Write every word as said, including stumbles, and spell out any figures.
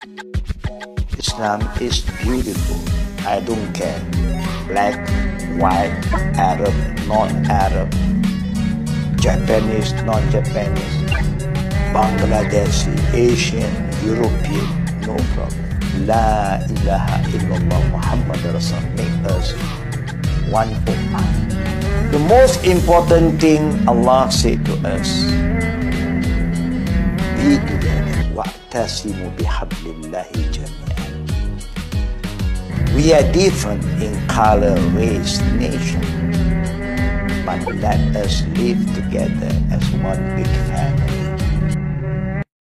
Islam is beautiful. I don't care. Black, white, Arab, non-Arab, Japanese, non-Japanese, Bangladeshi, Asian, European, no problem. La ilaha illallah Muhammad Rasul, make us one ummah. The most important thing Allah said to us, be together. Wa'tasimu bihablillahi jami'an. We are different in color, race, nation, but let us live together as one big family.